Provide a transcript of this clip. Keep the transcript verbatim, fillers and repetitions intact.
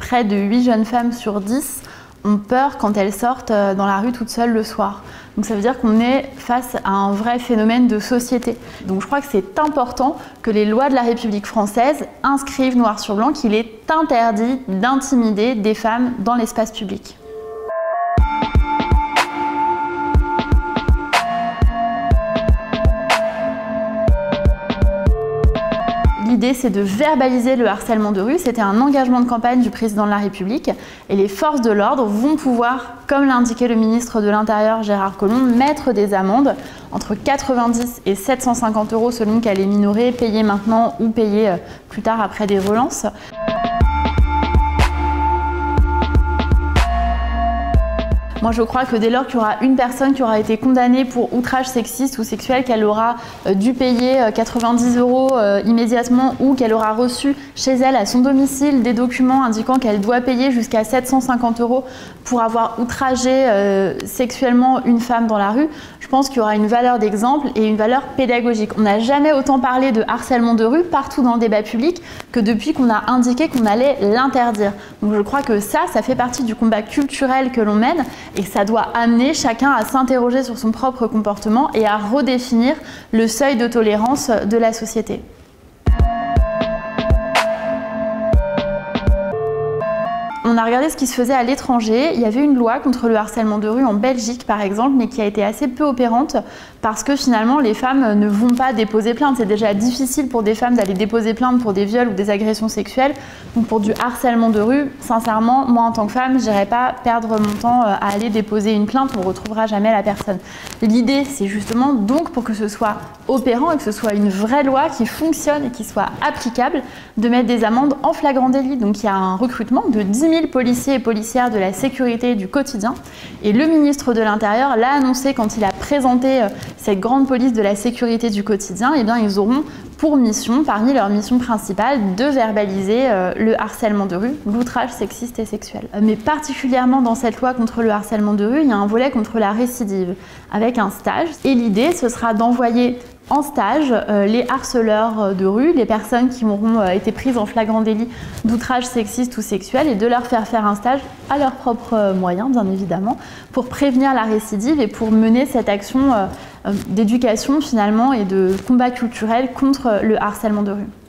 près de huit jeunes femmes sur dix ont peur quand elles sortent dans la rue toutes seules le soir. Donc ça veut dire qu'on est face à un vrai phénomène de société. Donc je crois que c'est important que les lois de la République française inscrivent noir sur blanc qu'il est interdit d'intimider des femmes dans l'espace public. L'idée, c'est de verbaliser le harcèlement de rue. C'était un engagement de campagne du président de la République. Et les forces de l'ordre vont pouvoir, comme l'a indiqué le ministre de l'Intérieur Gérard Collomb, mettre des amendes entre quatre-vingt-dix et sept cent cinquante euros selon qu'elle est minorée, payée maintenant ou payée plus tard après des relances. Moi, je crois que dès lors qu'il y aura une personne qui aura été condamnée pour outrage sexiste ou sexuel, qu'elle aura dû payer quatre-vingt-dix euros immédiatement ou qu'elle aura reçu chez elle, à son domicile, des documents indiquant qu'elle doit payer jusqu'à sept cent cinquante euros pour avoir outragé euh, sexuellement une femme dans la rue, je pense qu'il y aura une valeur d'exemple et une valeur pédagogique. On n'a jamais autant parlé de harcèlement de rue partout dans le débat public que depuis qu'on a indiqué qu'on allait l'interdire. Donc je crois que ça, ça fait partie du combat culturel que l'on mène. Et ça doit amener chacun à s'interroger sur son propre comportement et à redéfinir le seuil de tolérance de la société. On a regardé ce qui se faisait à l'étranger. Il y avait une loi contre le harcèlement de rue en Belgique, par exemple, mais qui a été assez peu opérante parce que finalement, les femmes ne vont pas déposer plainte. C'est déjà difficile pour des femmes d'aller déposer plainte pour des viols ou des agressions sexuelles. Donc pour du harcèlement de rue, sincèrement, moi en tant que femme, je n'irai pas perdre mon temps à aller déposer une plainte. On ne retrouvera jamais la personne. L'idée, c'est justement donc pour que ce soit opérant et que ce soit une vraie loi qui fonctionne et qui soit applicable, de mettre des amendes en flagrant délit. Donc il y a un recrutement de dix mille policiers et policières de la sécurité du quotidien. Et le ministre de l'Intérieur l'a annoncé quand il a présenté cette grande police de la sécurité du quotidien. Eh bien, ils auront pour mission, parmi leurs missions principales, de verbaliser euh, le harcèlement de rue, l'outrage sexiste et sexuel. Mais particulièrement dans cette loi contre le harcèlement de rue, il y a un volet contre la récidive, avec un stage. Et l'idée, ce sera d'envoyer en stage euh, les harceleurs de rue, les personnes qui auront euh, été prises en flagrant délit d'outrage sexiste ou sexuel, et de leur faire faire un stage à leurs propres moyens, bien évidemment, pour prévenir la récidive et pour mener cette action euh, d'éducation finalement et de combat culturel contre le harcèlement de rue.